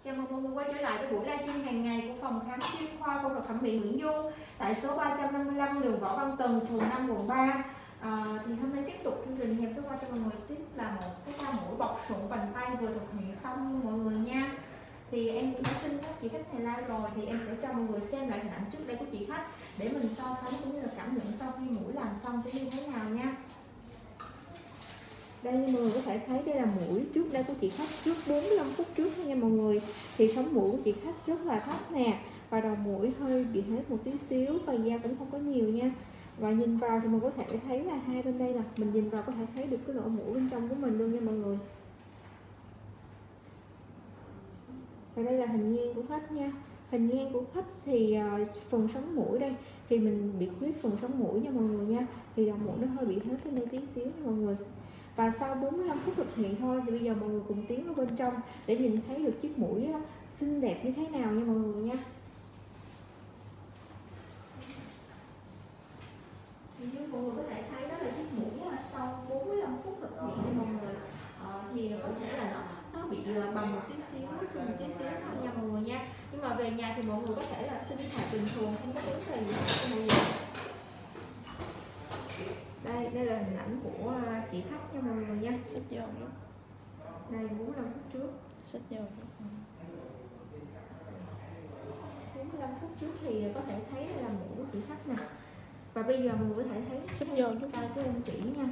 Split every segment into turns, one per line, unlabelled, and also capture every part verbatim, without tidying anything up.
Chào mừng mọi người quay trở lại với buổi livestream hàng ngày của phòng khám chuyên khoa phẫu thuật thẩm mỹ Nguyễn Du tại số ba trăm năm mươi lăm đường Võ Văn Tần, phường năm, quận ba. À, thì hôm nay tiếp tục chương trình em sẽ qua cho mọi người tiếp là một cái ca mổ bọc sụn vành tay vừa thực hiện xong mọi người nha. Thì em cũng đã xin các chị khách này like rồi, thì em sẽ cho mọi người xem lại hình ảnh trước đây của chị khách để mình so sánh cũng như là cảm nhận sau khi mũi làm xong sẽ như thế nào nha. Đây như mọi người có thể thấy đây là mũi trước đây của chị khách trước bốn mươi lăm phút trước nha mọi người. Thì sống mũi của chị khách rất là thấp nè, và đầu mũi hơi bị hết một tí xíu và da cũng không có nhiều nha. Và nhìn vào thì mình có thể thấy là hai bên đây là mình nhìn vào có thể thấy được cái lỗ mũi bên trong của mình luôn nha mọi người. Và đây là hình ngang của khách nha. Hình ngang của khách thì uh, phần sống mũi đây thì mình bị khuyết phần sống mũi nha mọi người nha. Thì đầu mũi nó hơi bị hết cái đây tí xíu nha mọi người. Và sau bốn mươi lăm phút thực hiện thôi thì bây giờ mọi người cùng tiến vào bên trong để nhìn thấy được chiếc mũi xinh đẹp như thế nào nha mọi người nha. Thì như mọi người có thể thấy đó là chiếc mũi sau bốn mươi lăm phút thực hiện nha mọi người. Ờ, thì có thể là nó nó bị bằng một tí xíu, xinh một tí xíu thôi nha mọi người nha. Nhưng mà về nhà thì mọi người có thể là sinh hoạt bình thường, không có vấn đề gì hết mọi người. Đây, đây là hình ảnh của chị khách nha mọi người nha.
Xích vô lắm.
Đây bốn mươi lăm phút trước.
Xích vô lắm.
bốn mươi lăm phút trước thì có thể thấy đây là mũi của chị khách nè. Và bây giờ mình có thể thấy
Xích vô chút
tay của em chỉ nha.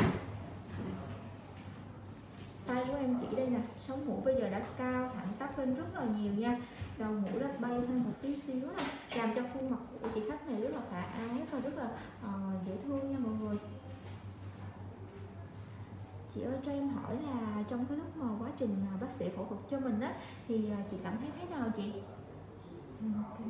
Tay của em chỉ đây nè, sống mũi bây giờ đã cao thẳng tắp lên rất là nhiều nha. Đầu mũi đã bay hơn một tí xíu nè, làm cho khuôn mặt của chị khách này rất là khả ái và rất là uh, dễ thương nha mọi người. Chị ơi cho em hỏi là trong cái lúc mà quá trình bác sĩ phẫu thuật cho mình á thì chị cảm thấy thế nào chị? Ừ,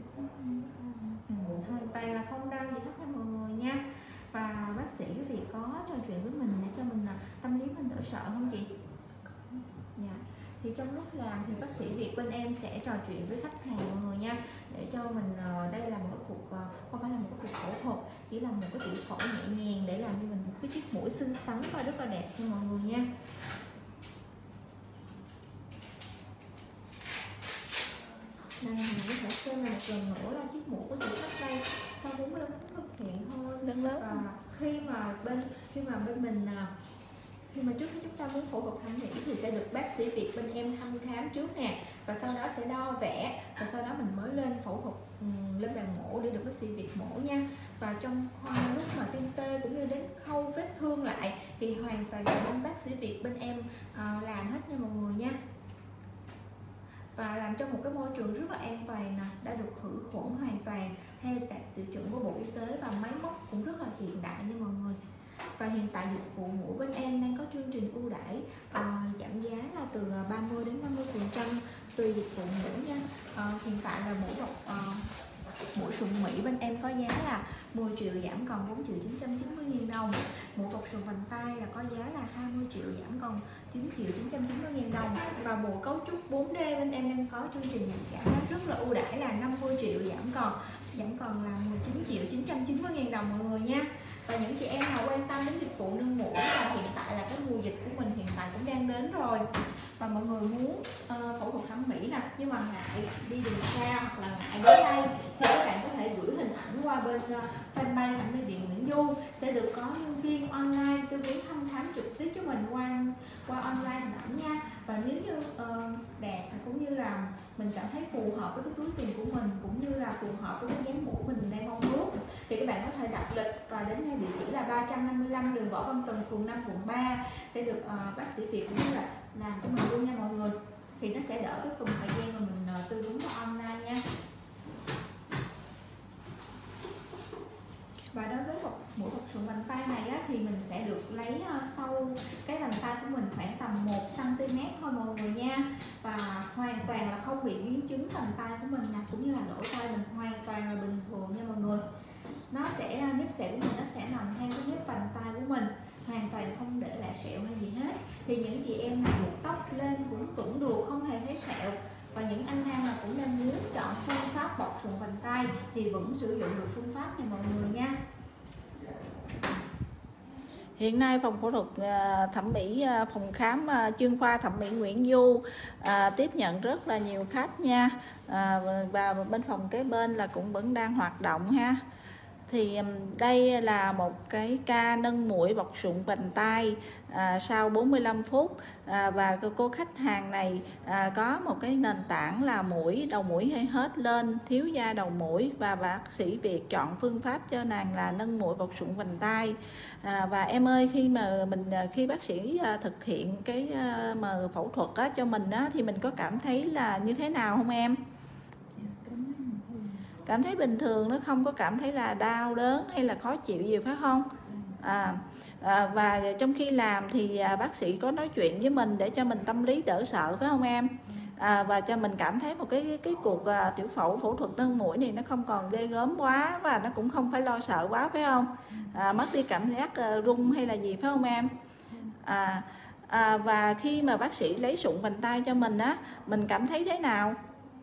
hoàn toàn là không đau gì hết nha mọi người nha. Và bác sĩ vì có trò chuyện với mình để cho mình tâm lý mình đỡ sợ không chị? Dạ. Thì trong lúc làm thì bác sĩ Việt bên em sẽ trò chuyện với khách hàng mọi người nha, để cho mình đây là một cuộc không phải là một cuộc phẫu thuật, chỉ là một cái tiểu phẫu nhẹ nhàng để làm cho mình một cái chiếc mũi xinh xắn và rất là đẹp cho mọi người nha. Đây mình có thể xem là một lần nữa là chiếc mũi của chị khách đây sau bốn mươi lăm phút thực hiện thôi. Và khi mà bên khi mà bên mình khi mà trước khi chúng ta muốn phẫu thuật thẩm mỹ thì sẽ được bác sĩ Việt bên em thăm khám trước nè, và sau đó sẽ đo vẽ, và sau đó mình mới lên phẫu thuật um, lên bàn mổ để được bác sĩ Việt mổ nha. Và trong khoa lúc mà tiêm tê cũng như đến khâu vết thương lại thì hoàn toàn là bên bác sĩ Việt bên em uh, làm hết nha mọi người nha. Và làm trong một cái môi trường rất là an toàn nè, đã được khử khuẩn hoàn toàn theo đạt tiêu chuẩn của Bộ Y tế, và máy móc cũng rất là hiện đại nha mọi người. Và hiện tại dịch vụ mũi bên em đang có chương trình ưu đãi uh, giảm giá là từ ba mươi đến năm mươi phần trăm tùy dịch vụ mũi nha. Uh, hiện tại là mũi bọc uh, mũi sụn Mỹ bên em có giá là mười triệu giảm còn bốn triệu chín trăm chín mươi nghìn đồng. Mũi bọc sụn vành tay là có giá là hai mươi triệu giảm còn chín triệu chín trăm chín mươi nghìn đồng. Và bộ cấu trúc bốn D bên em đang có chương trình giảm giá rất là ưu đãi là năm mươi triệu giảm còn giảm còn là mười chín triệu chín trăm chín mươi nghìn đồng mọi người nha. Và những chị em nào quan tâm đến dịch vụ nâng mũi là hiện tại là cái mùa dịch của mình hiện tại cũng đang đến rồi, và mọi người muốn uh, phẫu thuật thẩm mỹ nè nhưng mà ngại đi đường xa hoặc là ngại đến đây thì các bạn có thể gửi hình ảnh qua bên uh, fanpage thẩm mỹ viện Nguyễn Du, sẽ được có nhân viên online tư vấn thăm khám trực tiếp cho mình qua qua online hình ảnh nha. Và nếu như uh, đẹp cũng như là mình cảm thấy phù hợp với cái túi tiền của mình cũng như là phù hợp với cái dáng mũi mình đang mong muốn thì các bạn có thể đặt lịch và đến ngay địa chỉ là ba trăm năm mươi lăm đường Võ Văn Tần, phường năm, quận ba sẽ được uh, bác sĩ Việt cũng như là làm cho mình luôn nha mọi người. Thì nó sẽ đỡ cái phần thời gian mà mình uh, tư vấn qua online nha. Và đối với một mũi bọc sụn vành tay này á, thì mình sẽ được lấy uh, sâu cái vành tay của mình khoảng tầm một xăng ti mét thôi mọi người nha. Và hoàn toàn là không bị biến chứng vành tay của mình nè, cũng như là lỗ tay mình hoàn toàn là bình thường nha mọi người. Nó sẽ nếp sẹo của mình nó sẽ nằm theo cái nếp vành tay của mình, hoàn toàn không để lại sẹo hay gì hết. Thì những chị em nào buộc tóc lên cũng cũng được, không hề thấy sẹo. Và những anh nam nào cũng đang muốn chọn phương pháp bọc sụn vành tay thì vẫn sử dụng được phương pháp này mọi người nha.
Hiện nay phòng phẫu thuật thẩm mỹ, phòng khám chuyên khoa thẩm mỹ Nguyễn Du à, tiếp nhận rất là nhiều khách nha, à, và bên phòng kế bên là cũng vẫn đang hoạt động ha. Thì đây là một cái ca nâng mũi bọc sụn vành tai à, sau bốn mươi lăm phút, à, và cô khách hàng này à, có một cái nền tảng là mũi, đầu mũi hơi hết lên, thiếu da đầu mũi, và bác sĩ Việt chọn phương pháp cho nàng là nâng mũi bọc sụn vành tai. À, và em ơi, khi mà mình khi bác sĩ à, thực hiện cái à, mà phẫu thuật á, cho mình á, thì mình có cảm thấy là như thế nào không em? Cảm thấy bình thường, nó không có cảm thấy là đau đớn hay là khó chịu gì phải không? À, à, và trong khi làm thì à, bác sĩ có nói chuyện với mình để cho mình tâm lý đỡ sợ phải không em? À, và cho mình cảm thấy một cái cái, cái cuộc à, tiểu phẫu phẫu thuật nâng mũi này nó không còn ghê gớm quá, và nó cũng không phải lo sợ quá phải không? À, mất đi cảm giác à, run hay là gì phải không em? À, à, và khi mà bác sĩ lấy sụn vành tai cho mình á, mình cảm thấy thế nào?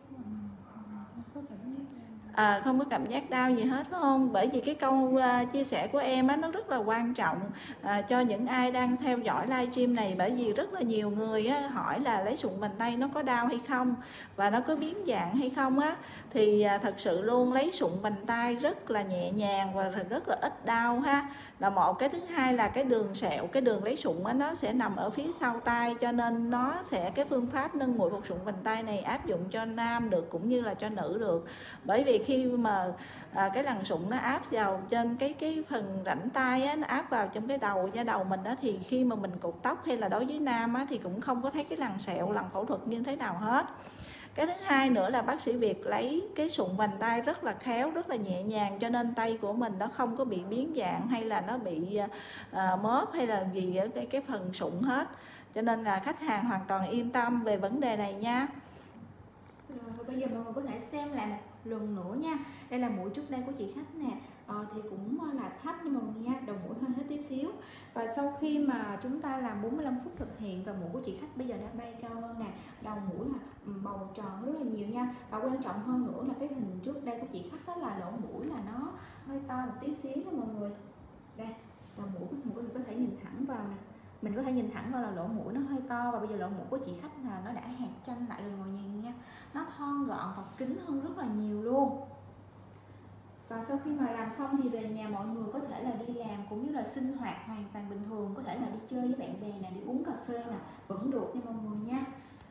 À, không có cảm giác đau gì hết phải không? Bởi vì cái câu uh, chia sẻ của em á, nó rất là quan trọng uh, cho những ai đang theo dõi livestream này, bởi vì rất là nhiều người á, hỏi là lấy sụn vành tay nó có đau hay không và nó có biến dạng hay không á, thì uh, thật sự luôn, lấy sụn vành tay rất là nhẹ nhàng và rất là ít đau ha, là một. Cái thứ hai là cái đường sẹo, cái đường lấy sụn á, nó sẽ nằm ở phía sau tay, cho nên nó sẽ, cái phương pháp nâng mũi bọc sụn vành tay này áp dụng cho nam được cũng như là cho nữ được. Bởi vì khi mà à, cái lằn sụn nó áp vào trên cái cái phần rãnh tai á, nó áp vào trong cái đầu da đầu mình đó, thì khi mà mình cột tóc hay là đối với nam á, thì cũng không có thấy cái lằn sẹo, lằn phẫu thuật như thế nào hết. Cái thứ hai nữa là bác sĩ Việt lấy cái sụn vành tay rất là khéo, rất là nhẹ nhàng, cho nên tay của mình nó không có bị biến dạng hay là nó bị à, móp hay là gì ở cái, cái phần sụn hết, cho nên là khách hàng hoàn toàn yên tâm về vấn đề này nha.
Rồi bây giờ mọi người có thể xem lại một lần nữa nha. Đây là mũi trước đây của chị khách nè, ờ, thì cũng là thấp nhưng mà nha, đầu mũi hơi hết tí xíu. Và sau khi mà chúng ta làm bốn mươi lăm phút thực hiện, và mũi của chị khách bây giờ đã bay cao hơn nè, đầu mũi là bầu tròn rất là nhiều nha. Và quan trọng hơn nữa là cái hình trước đây của chị khách đó là lỗ mũi là nó hơi to một tí xíu nha mọi người. Đây, đầu mũi của mọi người có thể nhìn thẳng vào nè, mình có thể nhìn thẳng vào là lỗ mũi nó hơi to, và bây giờ lỗ mũi của chị khách là nó đã hẹp chanh lại rồi mọi người nhìn nha, nó thon gọn và kín hơn rất là nhiều luôn. Và sau khi mà làm xong thì về nhà mọi người có thể là đi làm cũng như là sinh hoạt hoàn toàn bình thường, có thể là đi chơi với bạn bè nè, đi uống cà phê nè, vẫn được nha mọi người nha.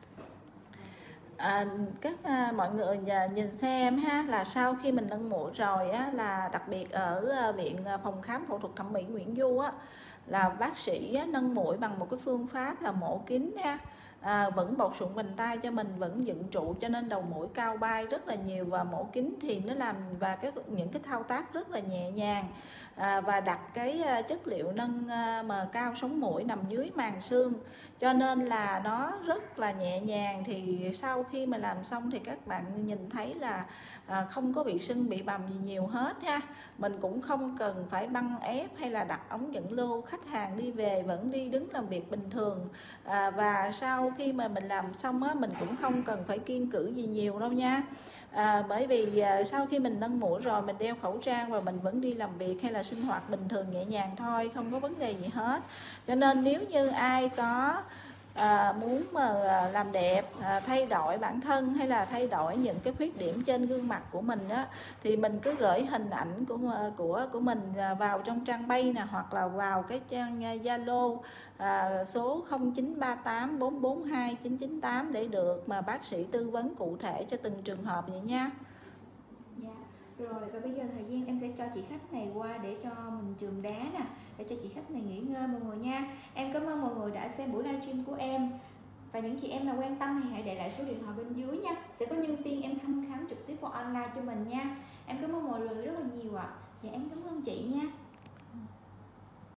À, các à, mọi người nhìn xem ha, là sau khi mình nâng mũi rồi á, là đặc biệt ở à, viện phòng khám phẫu thuật thẩm mỹ Nguyễn Du á, là bác sĩ á, nâng mũi bằng một cái phương pháp là mổ kín nha. À, vẫn bọc sụn vành tay cho mình, vẫn dựng trụ, cho nên đầu mũi cao bay rất là nhiều, và mổ kín thì nó làm và cái những cái thao tác rất là nhẹ nhàng, à, và đặt cái chất liệu nâng mà cao sống mũi nằm dưới màng xương, cho nên là nó rất là nhẹ nhàng. Thì sau khi mà làm xong thì các bạn nhìn thấy là à, không có bị sưng bị bầm gì nhiều hết nha. Mình cũng không cần phải băng ép hay là đặt ống dẫn lưu, khách hàng đi về vẫn đi đứng làm việc bình thường. À, và sau khi mà mình làm xong á, mình cũng không cần phải kiêng cữ gì nhiều đâu nha. À, bởi vì à, sau khi mình nâng mũi rồi, mình đeo khẩu trang và mình vẫn đi làm việc hay là sinh hoạt bình thường nhẹ nhàng thôi, không có vấn đề gì hết. Cho nên nếu như ai có À, muốn mà làm đẹp, à, thay đổi bản thân hay là thay đổi những cái khuyết điểm trên gương mặt của mình á, thì mình cứ gửi hình ảnh của của của mình vào trong trang bay nè, hoặc là vào cái trang Zalo à, số không chín ba tám bốn bốn hai chín chín tám để được mà bác sĩ tư vấn cụ thể cho từng trường hợp vậy nha.
Dạ. Rồi, và bây giờ thời gian em sẽ cho chị khách này qua để cho mình chườm đá nè, để cho chị khách này nghỉ ngơi mọi người nha. Em cảm ơn mọi người đã xem buổi livestream của em. Và những chị em nào quan tâm thì hãy để lại số điện thoại bên dưới nha. Sẽ có nhân viên em thăm khám trực tiếp qua online cho mình nha. Em cảm ơn mọi người rất là nhiều ạ. À. Dạ em cảm ơn chị nha.